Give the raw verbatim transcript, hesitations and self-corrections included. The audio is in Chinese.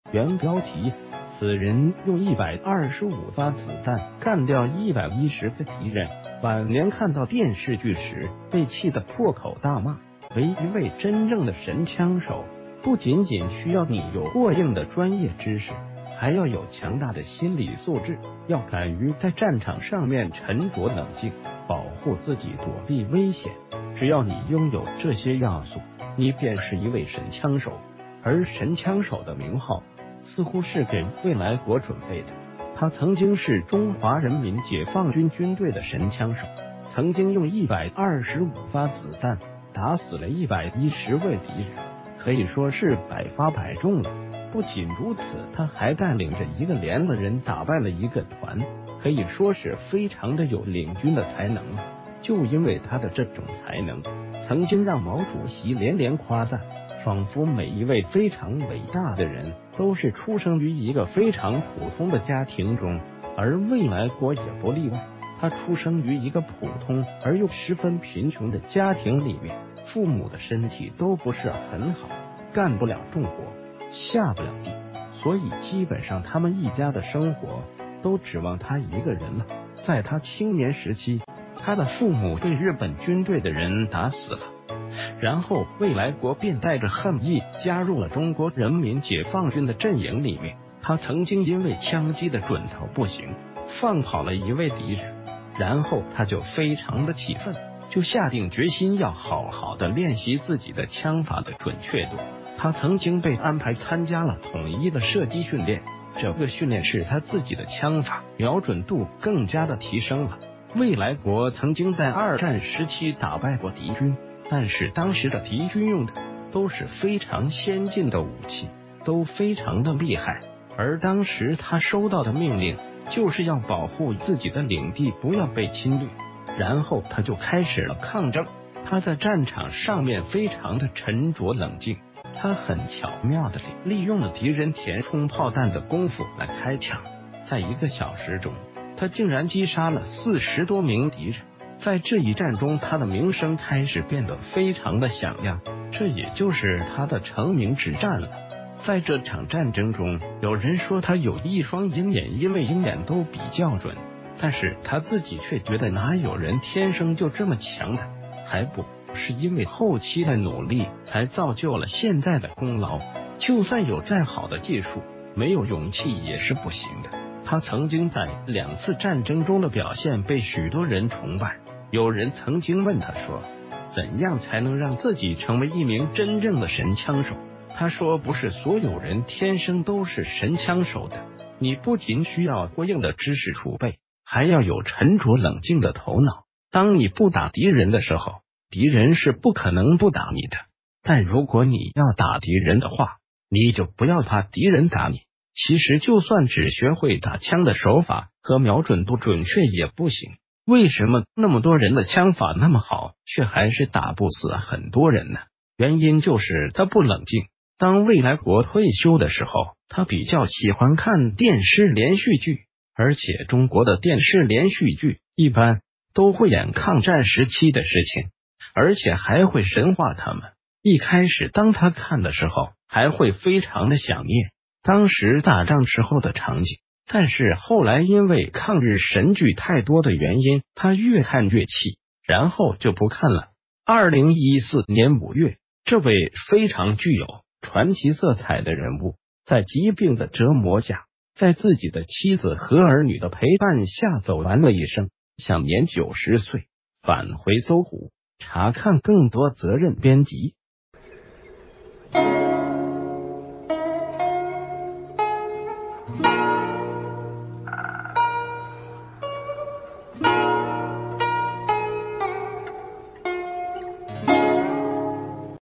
原标题：此人用一百二十五发子弹干掉一百一十个敌人。晚年看到电视剧时，被气得破口大骂。为一位真正的神枪手，不仅仅需要你有过硬的专业知识，还要有强大的心理素质，要敢于在战场上面沉着冷静，保护自己，躲避危险。只要你拥有这些要素，你便是一位神枪手。而神枪手的名号似乎是给未来国准备的。他曾经是中华人民解放军军队的神枪手，曾经用一百二十五发子弹打死了一百一十位敌人，可以说是百发百中了。不仅如此，他还带领着一个连的人打败了一个团，可以说是非常的有领军的才能了。就因为他的这种才能，曾经让毛主席连连夸赞，仿佛每一位非常伟大的人都是出生于一个非常普通的家庭中，而未来国也不例外。他出生于一个普通而又十分贫穷的家庭里面，父母的身体都不是很好，干不了重活，下不了地，所以基本上他们一家的生活都指望他一个人了。在他青年时期，他的父母被日本军队的人打死了，然后未来国便带着恨意加入了中国人民解放军的阵营里面。他曾经因为枪击的准头不行，放跑了一位敌人，然后他就非常的气愤，就下定决心要好好的练习自己的枪法的准确度。他曾经被安排参加了统一的射击训练，这个训练使他自己的枪法瞄准度更加的提升了。未来国曾经在二战时期打败过敌军，但是当时的敌军用的都是非常先进的武器，都非常的厉害，而当时他收到的命令就是要保护自己的领地不要被侵略，然后他就开始了抗争。他在战场上面非常的沉着冷静，他很巧妙的利用了敌人填充炮弹的功夫来开枪，在一个小时中他竟然击杀了四十多名敌人。在这一战中，他的名声开始变得非常的响亮，这也就是他的成名之战了。在这场战争中，有人说他有一双鹰眼，因为鹰眼都比较准，但是他自己却觉得哪有人天生就这么强的，还不是因为后期的努力才造就了现在的功劳。就算有再好的技术，没有勇气也是不行的。他曾经在两次战争中的表现被许多人崇拜。有人曾经问他说，怎样才能让自己成为一名真正的神枪手？他说，不是所有人天生都是神枪手的，你不仅需要过硬的知识储备，还要有沉着冷静的头脑。当你不打敌人的时候，敌人是不可能不打你的，但如果你要打敌人的话，你就不要怕敌人打你。其实就算只学会打枪的手法和瞄准度准确也不行。为什么那么多人的枪法那么好，却还是打不死很多人呢？原因就是他不冷静。当未来国退休的时候，他比较喜欢看电视连续剧，而且中国的电视连续剧一般都会演抗战时期的事情，而且还会神化他们。一开始当他看的时候，还会非常的想念当时打仗时候的场景，但是后来因为抗日神剧太多的原因，他越看越气，然后就不看了。二零一四年五月，这位非常具有传奇色彩的人物，在疾病的折磨下，在自己的妻子和儿女的陪伴下走完了一生，享年九十岁，返回搜狐，查看更多责任编辑。